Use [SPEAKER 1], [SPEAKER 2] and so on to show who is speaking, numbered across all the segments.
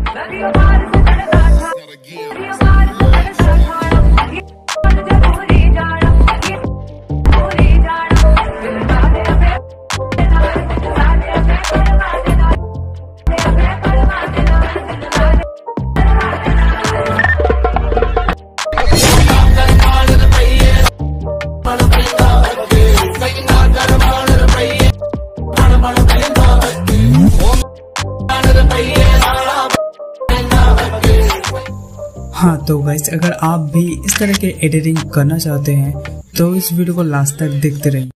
[SPEAKER 1] हाँ तो गाइस, अगर आप भी इस तरह के एडिटिंग करना चाहते हैं तो इस वीडियो को लास्ट तक देखते रहिए।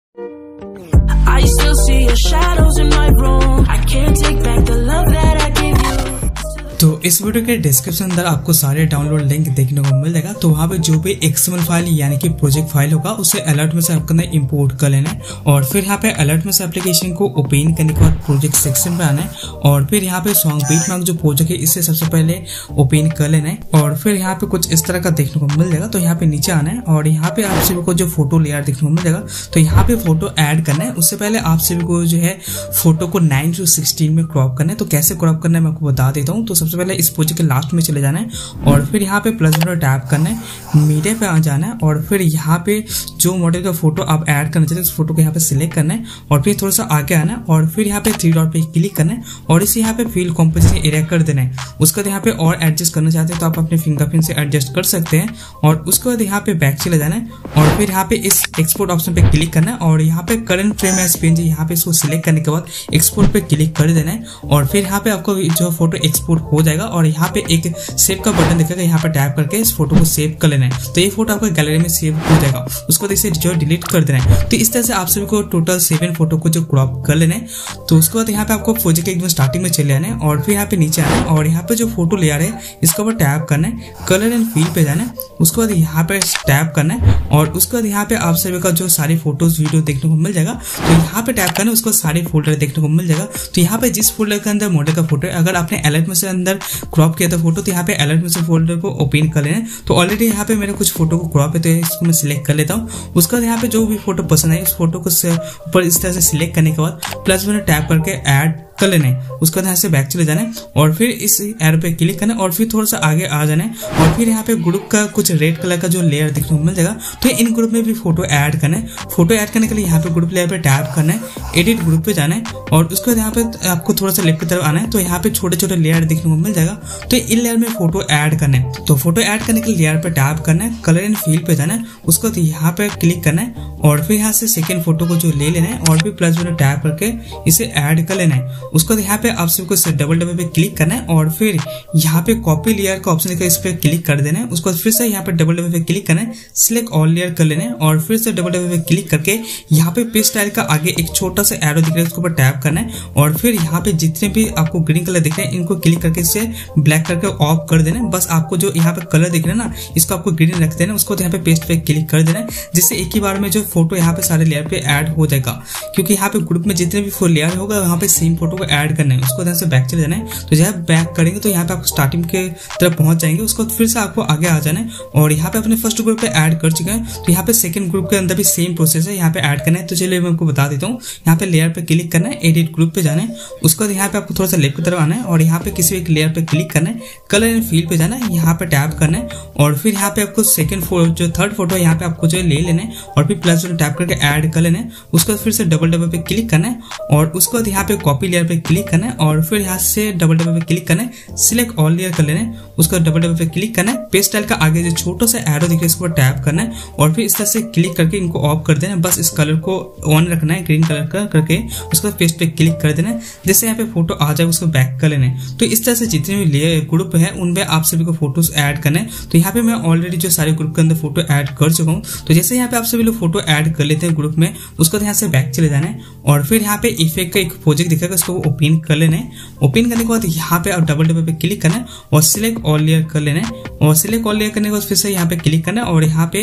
[SPEAKER 1] तो इस वीडियो के डिस्क्रिप्शन अंदर आपको सारे डाउनलोड लिंक देखने को मिल जाएगा। तो वहाँ पे जो भी XML फाइल यानी कि प्रोजेक्ट फाइल होगा उसे अलर्ट में से आपको इंपोर्ट कर लेना है और फिर यहाँ पे अलर्ट में से एप्लीकेशन को ओपन करने के बाद प्रोजेक्ट सेक्शन पे आना है और फिर यहाँ पे सॉन्ग बीटमार्क जो प्रोजेक्ट है इसे सबसे पहले ओपन कर लेना है और फिर यहाँ पे कुछ इस तरह का देखने को मिल जाएगा। तो यहाँ पे नीचे आना है और यहाँ पे आप सभी को जो फोटो लेयर देखने को मिल जाएगा तो यहाँ पे फोटो ऐड करना है। उससे पहले आप सभी को जो है फोटो को 9:16 में क्रॉप करना है। तो कैसे क्रॉप करना है मैं आपको बता देता हूँ। तो सबसे पहले इस प्रोजेक्ट के लास्ट में चले जाना है और फिर यहाँ पे प्लस बटन टैप करना है, मीडिया पे आ जाना है और फिर यहाँ पे जो मॉडल का फोटो आप ऐड करना चाहते हैं उस फोटो को यहाँ पे सिलेक्ट करना है और फिर थोड़ा सा आगे आना है और फिर यहाँ पे 3 डॉट पे क्लिक करना है और इसे यहाँ पे फील कॉम्पोजिशन एरिया कर देना है। उसके बाद यहाँ पे और एडजस्ट करना चाहते हैं तो आप अपने फिंगरप्रिंट से एडजस्ट कर सकते हैं और उसके बाद यहाँ पे बैक चले जाना है और फिर यहाँ पे इस एक्सपोर्ट ऑप्शन पे क्लिक करना है और यहाँ पे करंट फ्रेम एज पीएनजी यहाँ पे इसको सिलेक्ट करने के बाद एक्सपोर्ट पे क्लिक कर देना है और फिर यहाँ पे आपको जो फोटो एक्सपोर्ट हो जाएगा और यहाँ पे एक सेव का बटन दिखेगा, यहाँ पे टैप करके इस फोटो को सेव कर लेना है। तो ये फोटो आपका गैलरी में सेव हो जाएगा। उसको इसे जो डिलीट कर देना है। तो इस तरह से आप सभी को टोटल 7 फोटो को जो क्रॉप कर लेना है। तो उसके बाद यहाँ पे आपको प्रोजेक्ट के एकदम स्टार्टिंग में चले आना है और फिर यहाँ पे नीचे आना है और यहाँ पे जो फोटो लेयर है इसके ऊपर टैप करना है, कलर एंड फील पे जाना है। उसके बाद यहाँ पे टैप करना है और उसके बाद यहाँ पे आप सभी का जो सारी फोटोज वीडियो देखने को मिल जाएगा। तो यहाँ पे टैप करना है, उसको सारे फोल्डर देखने को मिल जाएगा। तो यहाँ पे जिस फोल्डर के अंदर मॉडल का फोटो है, अगर आपने अलर्ट में से अंदर क्रॉप किया था फोटो तो यहाँ पे अलर्ट में से फोल्डर को ओपन कर लेना है। तो ऑलरेडी यहाँ पे मेरे कुछ फोटो को क्रॉप है तो इसको मैं सिलेक्ट कर लेता हूँ। उसके बाद यहाँ पे जो भी फोटो पसंद है उस फोटो को ऊपर इस तरह से सिलेक्ट करने के बाद प्लस बटन टैप करके ऐड कर लेना है। उसके बाद यहाँ से बैक चले जाना है और फिर इस एरो पे क्लिक करना है और फिर थोड़ा सा आगे आ जाना है और फिर यहाँ पे ग्रुप का कुछ रेड कलर का जो लेयर देखने को मिल जाएगा। तो इन ग्रुप में भी फोटो ऐड करना है। फोटो ऐड करने के लिए यहाँ पे ग्रुप लेयर पे टैप करना है, एडिट ग्रुप पे जाना है और उसके बाद यहाँ पे आपको थोड़ा सा लेफ्ट की तरफ आना है। तो यहाँ पे छोटे छोटे लेयर देखने को मिल जाएगा। तो इन लेयर में फोटो ऐड करना है। तो फोटो ऐड करने के लिए लेयर पे टैप करना है, कलर एंड फील पे जाना है। उसके बाद यहाँ पे क्लिक करना है और फिर यहाँ से सेकेंड फोटो को जो ले लेना है और फिर प्लस बटन टैप करके इसे ऐड कर लेना है। उसके बाद यहाँ पे आप सबको डबल पे क्लिक करना है और फिर यहाँ पे कॉपी लेयर का ऑप्शन है, इस पे क्लिक कर देना है। उसके बाद फिर से यहाँ पे डबल पे क्लिक करना है, सिलेक्ट ऑल लेयर कर लेना है और फिर से डबल पे क्लिक करके यहाँ पे पेस्ट स्टाइल का आगे एक छोटा सा एरो दिख रहा है उसके ऊपर टैप करना है और फिर यहाँ पे जितने भी आपको ग्रीन कलर दिख रहे हैं इनको क्लिक करके इसे ब्लैक करके ऑफ कर देना है। बस आपको जो यहाँ पे कलर दिख रहा है ना इसको आपको ग्रीन रख देना है। उसको यहाँ पे पेस्ट पे क्लिक कर देना है जिससे एक ही बार में जो फोटो यहाँ पे सारे लेयर पे ऐड हो जाएगा, क्योंकि यहाँ पे ग्रुप में जितने भी लेयर होगा वहाँ पे सेम फोटो को ऐड करना है। उसको यहाँ से बैक चले जाना है। तो जब बैक करेंगे तो यहाँ पे आपको स्टार्टिंग के तरफ पहुंच जाएंगे। उसको फिर से आपको आगे आ जाना है और यहाँ पे अपने फर्स्ट ग्रुप पे ऐड कर चुके हैं। तो यहाँ पे सेकंड ग्रुप के अंदर भी सेम प्रोसेस है, यहाँ पे ऐड करना है। तो चलिए मैं आपको बता देता हूँ। यहाँ पे लेयर पे क्लिक करना है, एडिट ग्रुप पे जाना है। उसके बाद यहाँ पे आपको थोड़ा सा लेफ्ट की तरफ आना है और यहाँ पे किसी एक लेयर पे क्लिक करना है, कलर एंड फील पे जाना है, यहाँ पे टैप करना है और फिर यहाँ पे आपको सेकंड जो थर्ड फोटो है यहाँ पे आपको जो ले लेना है और फिर प्लस बटन टैप करके ऐड कर लेना है। उसके बाद फिर से डबल पे क्लिक करना है और उसके बाद यहाँ पे कॉपी लेयर पे क्लिक करना है और फिर यहाँ से डबल पे क्लिक करना है, सिलेक्ट ऑल लेयर कर लेना है। उसके बाद डबल पे क्लिक करना है, पेस्ट स्टाइल का आगे जो छोटा सा एरो दिख रहा है इसको टैप करना है और फिर इस तरह से क्लिक करके इनको ऑफ कर देना है। बस इस कलर को ऑन रखना है, ग्रीन कलर का करके उसके बाद पेस्ट पे क्लिक कर देना है जिससे यहाँ पे फोटो आ जाए। उसको बैक कर लेना है। तो इस तरह से जितने भी लेयर ग्रुप है उनमें आप सभी को फोटोज ऐड करना है। तो यहाँ पे मैं ऑलरेडी जो सारे ग्रुप के अंदर फोटो ऐड कर चुका हूँ। तो जैसे यहाँ पे आप सभी लोग फोटो ऐड कर लेते हैं ग्रुप में, उसको यहाँ से बैक चले जाना है और फिर यहाँ पे इफेक्ट का एक प्रोजेक्ट दिखेगा उसको ओपन कर लेना है। ओपन करने के बाद यहाँ पे आप डबल पे क्लिक करना है और सिलेक्ट ऑल लेयर कर लेना है और सिलेक्ट ऑल लेयर करने के बाद फिर से यहाँ पे क्लिक करना है और यहाँ पे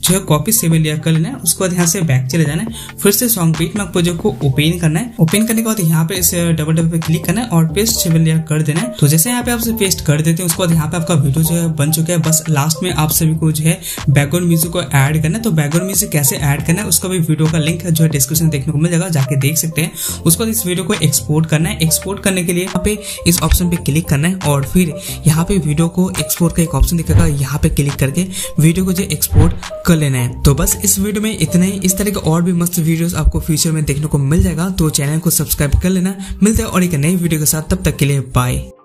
[SPEAKER 1] जो है कॉपी सेव लेयर कर लेना है। उसके बाद यहाँ से बैक चले जाना है, फिर से सॉन्ग बीटमार्क प्रोजेक्ट को ओपन करना है। ओपन करने के बाद यहाँ पे इस डबल पे क्लिक करना है और पेस्ट सेव लेयर कर देना है। तो जैसे यहाँ पे आपसे पेस्ट कर देते हैं, उसके बाद यहाँ पे आपका वीडियो जो है बन चुका है। बस लास्ट में आप सभी को जो है बैकग्राउंड म्यूजिक को ऐड करना है। तो बैकग्राउंड म्यूजिक कैसे ऐड करना है उसका भी वीडियो का लिंक जो है डिस्क्रिप्शन में देखने को मिल जाएगा, जाके देख सकते हैं। उसके बाद इस वीडियो को एक्सपोर्ट करना है। एक्सपोर्ट करने के लिए यहाँ पे इस ऑप्शन पे क्लिक करना है और फिर यहाँ पे वीडियो को एक्सपोर्ट का एक ऑप्शन दिखेगा, यहाँ पे क्लिक करके वीडियो को जो एक्सपोर्ट कर लेना है। तो बस इस वीडियो में इतना ही। इस तरह के और भी मस्त वीडियोस आपको फ्यूचर में देखने को मिल जाएगा, तो चैनल को सब्सक्राइब कर लेना। मिलते हैं और एक नई वीडियो के साथ, तब तक के लिए बाय।